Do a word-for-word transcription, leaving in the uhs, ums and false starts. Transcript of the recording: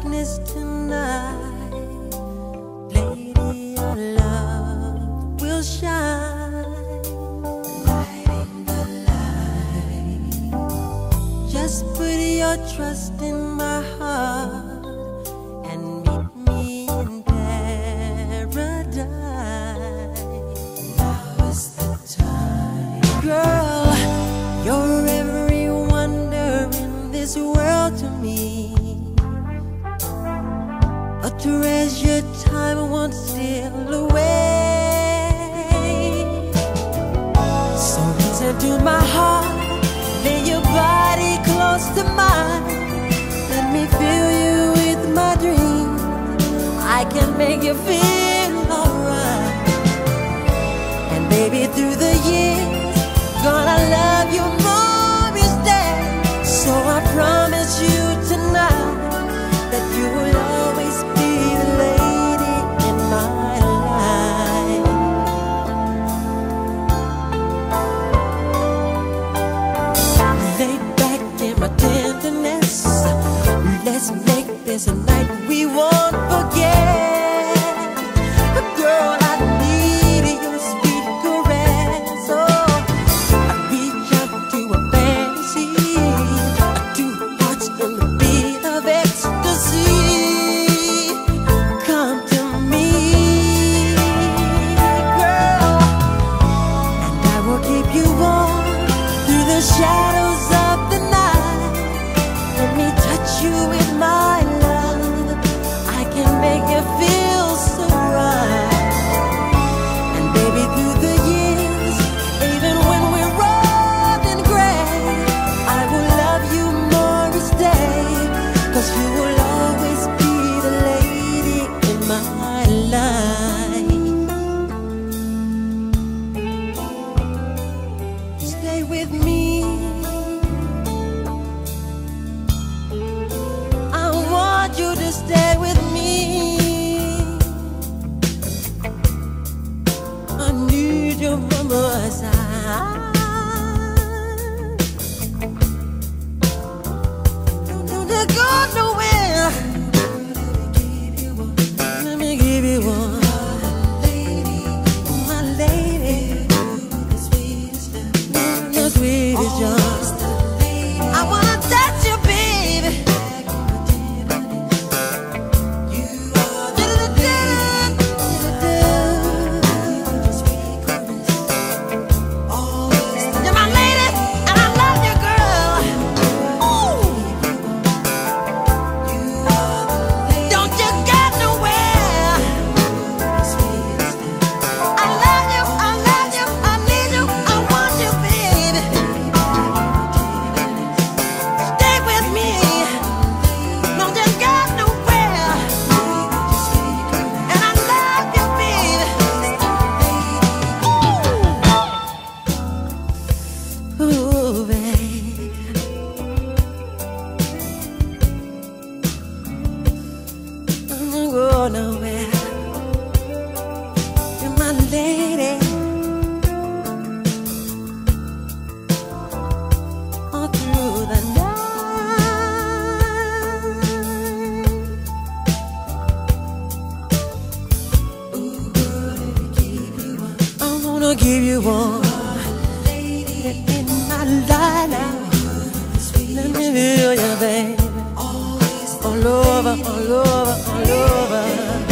darkness tonight, lady, your love will shine, lighting the light. Just put your trust in my heart and meet me in paradise. Now is the time, girl. You're every wonder in this world to me, a treasured time won't steal away. So listen to my heart, lay your body close to mine. Let me fill you with my dreams, I can make you feel alright. And baby, through the years, gonna love you more each day. So I promise you tonight that you will always be the lady in my life. Lay back in my tenderness, let's make this a night we won't forget. Girl, I need your sweet caress. Oh, I reach out to a fantasy, two hearts in the beat of ecstasy. Come to me, girl, and I will keep you warm through the shadows of the night. Let me touch you with my love, I can make you feel so right. And baby, through the years, even when we're old and gray, I will love you more each day, 'cause you will always be the lady in my life. Stay with me, I want you to stay with me. I need you by my side. Don't, don't go nowhere. Let me give you one, my lady, the sweetest young. I wanna touch you, baby. You're my lady, and I love you, girl. Ooh. Don't you go nowhere. I love you, I love you, I need you, I want you, baby. Stay with me. Don't you go nowhere. And I love you, baby. Ooh, ooh, baby. Don't go nowhere. You're my lady. All through the night. I wanna give you one in my life now. Let me feel you, baby. All over, all over, all over.